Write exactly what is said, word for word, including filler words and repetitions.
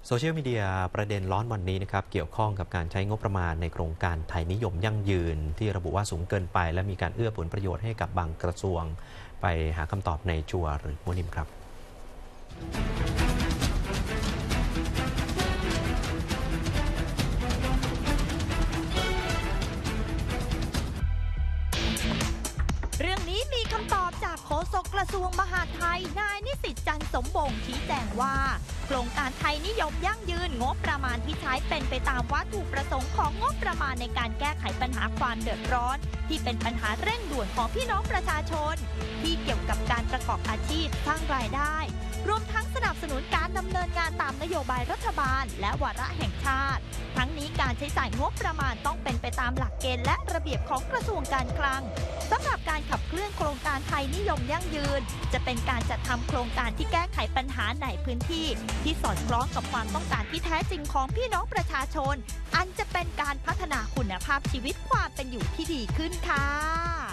โซเชียลมีเดียประเด็นร้อนวันนี้นะครับเกี่ยวข้องกับการใช้งบประมาณในโครงการไทยนิยมยั่งยืนที่ระบุว่าสูงเกินไปและมีการเอื้อผลประโยชน์ให้กับบางกระทรวงไปหาคำตอบในจัวหรือมุนิมครับเรื่องนี้มีคำตอบจากโฆษกกระทรวงมหาดไทยนายนิสิตจันทร์สมบงชี้แจงว่าโครงการไทยนิยมยั่งยืนงบประมาณที่ใช้เป็นไปตามวัตถุประสงค์ของงบประมาณในการแก้ไขปัญหาความเดือดร้อนที่เป็นปัญหาเร่งด่วนของพี่น้องประชาชนที่เกี่ยวกับการประกอบอาชีพสร้างรายได้รวมทั้งสนับสนุนการดำเนินงานตามนโยบายรัฐบาลและวาระแห่งชาติทั้งนี้การใช้จ่ายงบประมาณต้องเป็นไปตามหลักเกณฑ์และระเบียบของกระทรวงการคลังสำหรับการขับเคลื่อนโครงการไทยนิยมยั่งยืนจะเป็นการจัดทำโครงการที่แก้ไขปัญหาในพื้นที่ที่สอดคล้องกับความต้องการที่แท้จริงของพี่น้องประชาชนอันจะเป็นการพัฒนาคุณภาพชีวิตความเป็นอยู่ที่ดีขึ้นค่ะ